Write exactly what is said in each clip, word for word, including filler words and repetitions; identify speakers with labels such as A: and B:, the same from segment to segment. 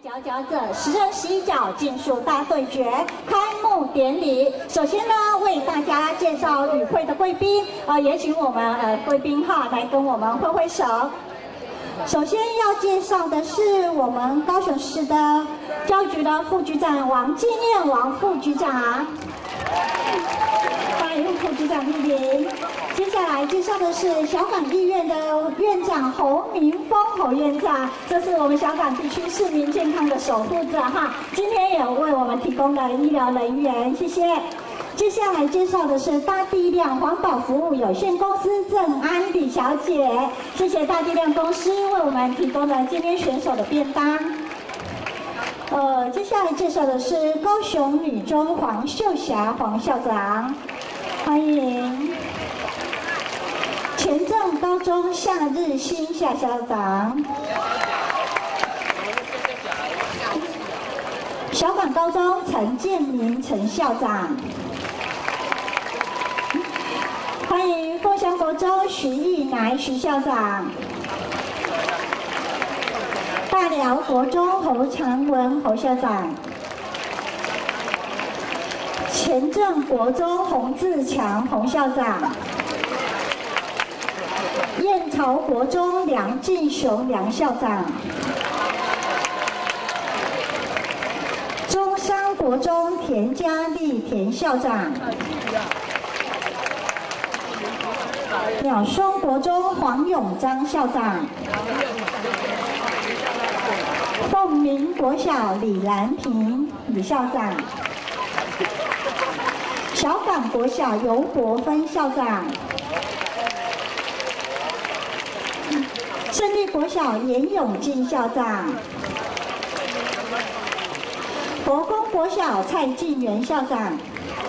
A: 佼佼者十人十一脚竞速大对决开幕典礼。首先呢，为大家介绍与会的贵宾，呃，也请我们呃贵宾哈来跟我们挥挥手。首先要介绍的是我们高雄市的教育局的副局长王金燕王副局长，欢迎副局长莅临。接下来介绍的是小港医院的院长侯明峰侯院长，这是我们小港地区市民健康的守护者哈，今天也为我们提供了医疗人员，谢谢。接下来介绍的是大地量环保服务有限公司郑安迪小姐，谢谢大地量公司为我们提供了今天选手的便当。呃，接下来介绍的是高雄女中黄秀霞黄校长，欢迎。前镇高中夏日新夏校长，小港高中陈建明陈校长，欢迎凤翔国中徐义乃徐校长，大寮国中侯长文侯校长，前镇国中洪志强洪校长。燕巢国中梁进雄梁校长，中山国中田佳丽田校长，鸟松国中黄永章校长，凤鸣国小李兰平李校长，小港国小尤国芬校长。胜利国小严永进校长，佛光国小蔡进元校长，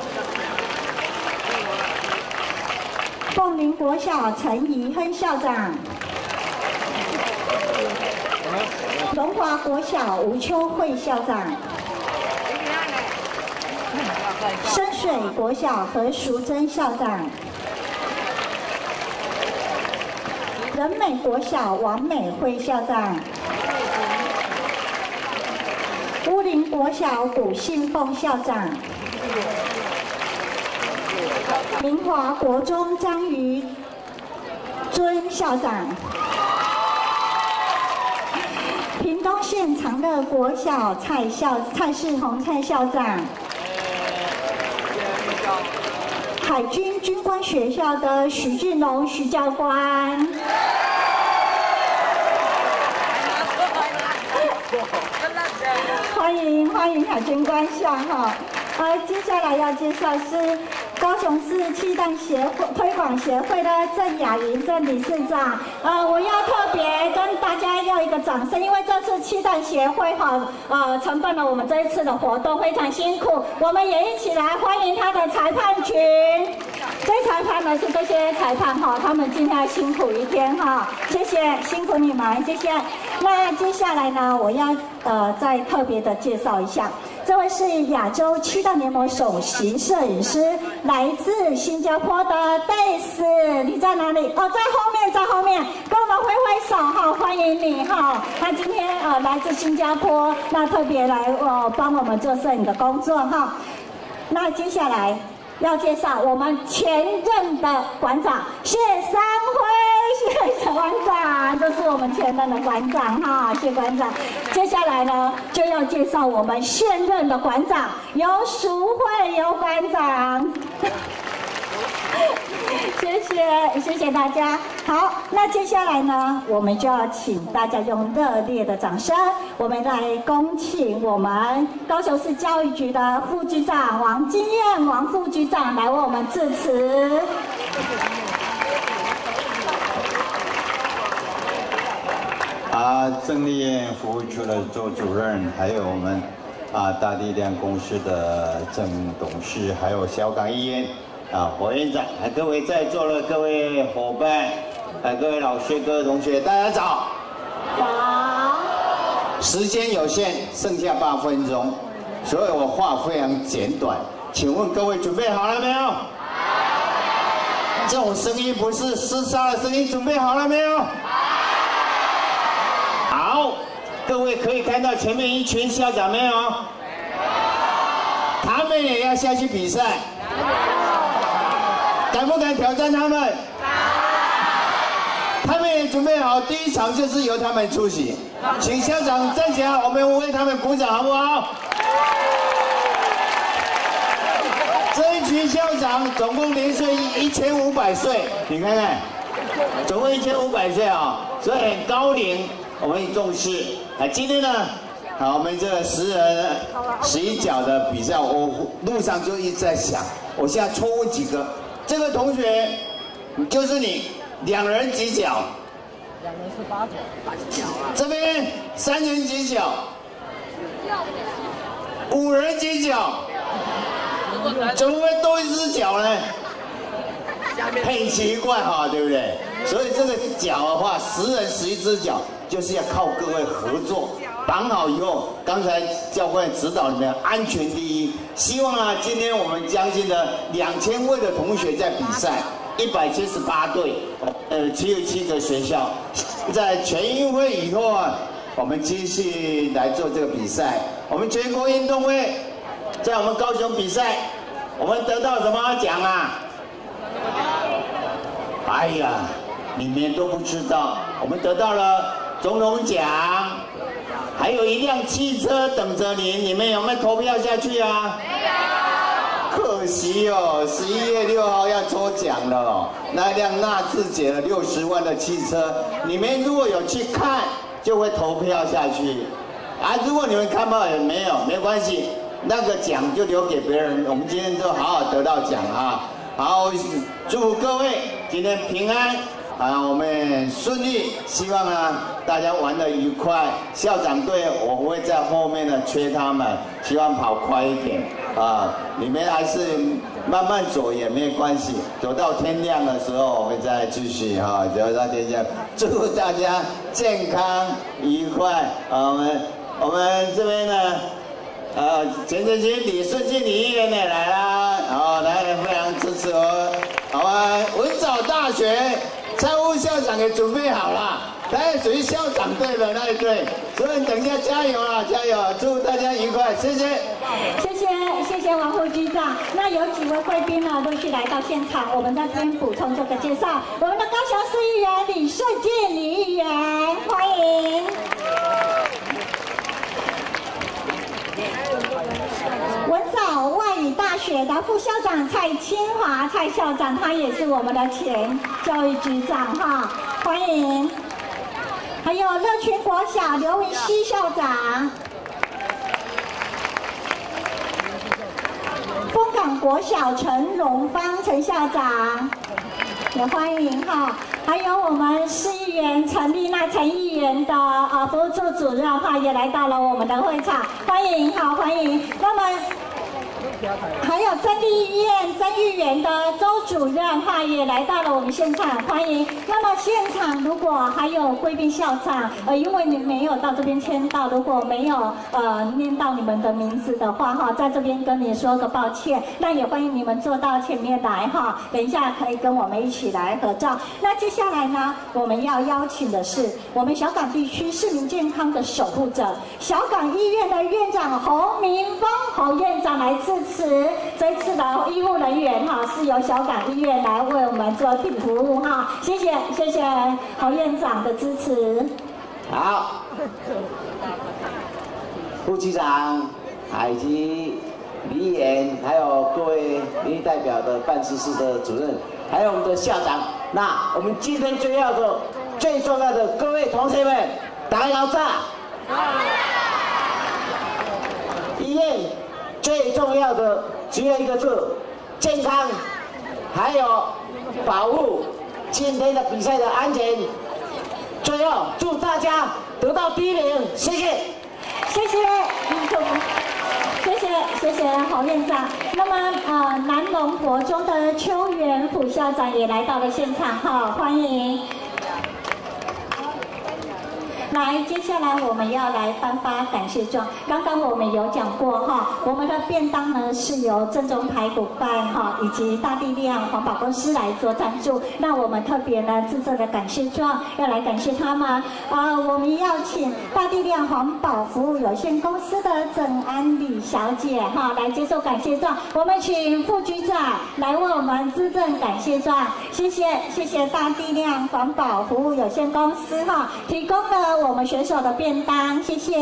A: 凤林国小陈怡亨校长，龙华国小吴秋慧校长，深水国小何淑珍校长。仁美国小王美惠校长，乌林国小古信凤校长，明华国中张于尊校长，屏东县长乐国小蔡校蔡世宏蔡校长。海军军官学校的徐俊龙徐教官，欢迎欢迎海军官校哈。呃，接下来要介绍是高雄市气弹协会推广协会的郑雅云郑理事长。呃，我要特别跟大家要一个掌声，因为这次气弹协会哈呃承办了我们这一次的活动，非常辛苦，我们也一起来欢迎他的裁判群。这裁判呢是这些裁判哈，他们今天辛苦一天哈，谢谢辛苦你们，谢谢。那接下来呢，我要呃再特别的介绍一下。这位是亚洲七大联盟首席摄影师，来自新加坡的 Dace， 你在哪里？哦，在后面，在后面，跟我们挥挥手哈，欢迎你哈。他今天呃来自新加坡，那特别来呃帮我们做摄影的工作哈。那接下来要介绍我们前任的馆长谢三辉，谢馆长，这是我们前任的馆长哈，谢馆长。接下来呢，就要介绍我们现任的馆长尤淑慧尤馆长。谢谢谢谢大家。好，那接下来呢，我们就要请大家用热烈的掌声，我们来恭请我们高雄市教育局的副局长王金燕王副局长来为我们致辞。
B: 啊，郑丽燕服务处的周主任，还有我们啊大地量公司的郑董事，还有小港医院啊侯院长，还各位在座的各位伙伴，啊各位老师、各位同学，大家早。早。时间有限，剩下八分钟，所以我话非常简短。请问各位准备好了没有？这种声音不是厮杀的声音，准备好了没有？好， 各位可以看到前面一群校长没有？他们也要下去比赛，敢不敢挑战他们？他们也准备好，第一场就是由他们出席，请校长站起来，我们为他们鼓掌，好不好？这一群校长总共年岁一千五百岁，你看看，总共一千五百岁啊，所以很高龄，我们很重视。啊，今天呢，好，我们这个十人十一脚的比赛，我路上就一直在想，我现在抽问几个，这个同学就是你，两人几脚？两人是八脚，八脚啊。这边三人几脚？五人几脚？怎么会多一只脚呢？很奇怪哈，对不对？所以这个脚的话，十人十一只脚，就是要靠各位合作，绑好以后，刚才教官指导你们安全第一。希望啊，今天我们将近的两千位的同学在比赛，一百七十八队，呃，七十七个学校，在全运会以后啊，我们继续来做这个比赛。我们全国运动会在我们高雄比赛，我们得到什么奖啊？哎呀，你们都不知道，我们得到了总统奖，还有一辆汽车等着你，你们有没有投票下去啊？没有。可惜哦，十一月六号要抽奖了哦，那辆纳智捷的六十万的汽车，你们如果有去看，就会投票下去。啊，如果你们看不到也没有，没关系，那个奖就留给别人，我们今天就好好得到奖啊！好，祝福各位今天平安啊，我们顺利，希望啊大家玩得愉快。校长队我会在后面呢催他们，希望跑快一点啊。你们还是慢慢走也没关系，走到天亮的时候我们再继续哈，走到天亮。祝大家健康愉快啊！我们我们这边呢。呃，前阵子李顺进李议员也来啦，好，来非常支持我。好啊，文藻大学蔡务校长也准备好了，他也属于校长队的那一队，所以等一下加油啦，加油！祝大家愉快，谢谢。
A: 谢谢谢谢王副局长。那有几位贵宾呢陆续来到现场，我们在这边补充做个介绍。我们的高雄市议员李顺进李议员，欢迎。文藻外语大学的副校长蔡清华蔡校长，他也是我们的前教育局长哈，欢迎。还有乐群国小刘文熙校长，丰港国小陈荣芳陈校长，也欢迎哈。还有我们市议员陈丽娜陈议员的呃服务处主任哈，也来到了我们的会场，欢迎好欢迎。那么还有真理医院曾议员的周主任哈也来到了我们现场，欢迎。那么现场如果还有贵宾校长，呃，因为你没有到这边签到，如果没有呃念到你们的名字的话哈，在这边跟你说个抱歉。那也欢迎你们坐到前面来哈，等一下可以跟我们一起来合照。那接下来呢，我们要邀请的是我们小港地区市民健康的守护者，小港医院的院长侯明峰侯院长来致辞。这次的医护人员哈是由小港医院来为我们做服务哈，谢谢谢谢侯院长的支持。
C: 好，副局长以及李议员，还有各位民意代表的办事室的主任，还有我们的校长。那我们今天最要的、最重要的，各位同学们，打摇炸！医院最重要的只有一个字：健康，还有保护今天的比赛的安全。最后，祝大家得到第一名，谢谢，
A: 谢谢，谢谢谢谢侯院长。那么呃，南龙国中的邱元副校长也来到了现场哈，欢迎。 来，接下来我们要来颁发感谢状。刚刚我们有讲过哈，我们的便当呢是由正宗排骨饭哈以及大地量环保公司来做赞助。那我们特别呢制作的感谢状，要来感谢他们。啊，我们要请大地量环保服务有限公司的郑安丽小姐哈来接受感谢状。我们请副局长来为我们资赠感谢状。谢谢，谢谢大地量环保服务有限公司哈提供了我们选手的便当，谢谢。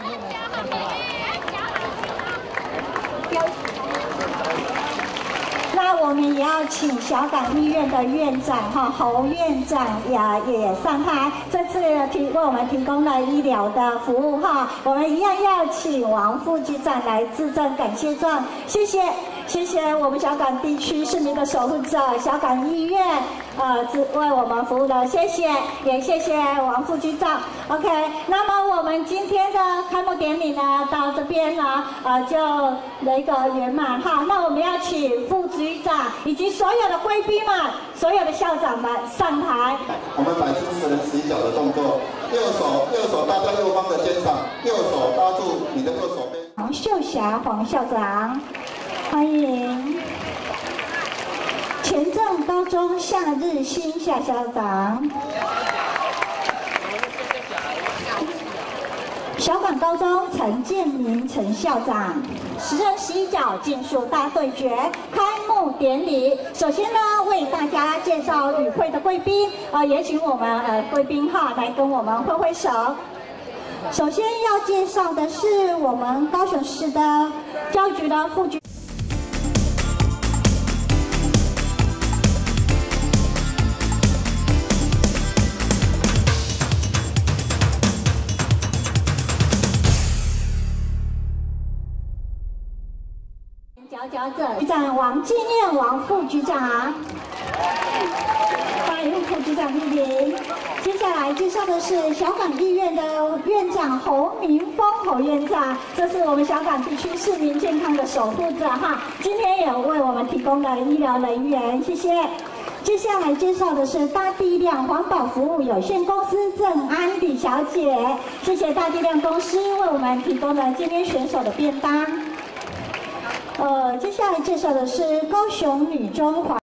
A: 那我们也要请小港医院的院长哈侯院长也也上台，这次提为我们提供了医疗的服务哈，我们一样要请王副局长来致赠感谢状，谢谢。谢谢我们小港地区市民的守护者小港医院，呃，为我们服务的，谢谢，也谢谢王副局长。OK， 那么我们今天的开幕典礼呢，到这边呢，呃，就有一个圆满哈。那我们要请副局长以及所有的贵宾们、所有的校长们上台。
D: 我们摆出十人十一脚的动作，右手右手搭在右方的肩上，右手搭住你的右手边。
A: 黄秀霞黄校长。欢迎前镇高中夏日新夏校长，小港高中陈建明陈校长，十人十一脚竞速大对决开幕典礼。首先呢，为大家介绍与会的贵宾，呃，也请我们呃贵宾哈来跟我们挥挥手。首先要介绍的是我们高雄市的教育局的副局。佼佼者，局长王建彦王副局长，欢迎副局长莅临。接下来介绍的是小港医院的院长侯明峰侯院长，这是我们小港地区市民健康的守护者哈，今天也为我们提供了医疗人员，谢谢。接下来介绍的是大地量环保服务有限公司郑安丽小姐，谢谢大地量公司为我们提供了今天选手的便当。呃，接下来介绍的是高雄女中华。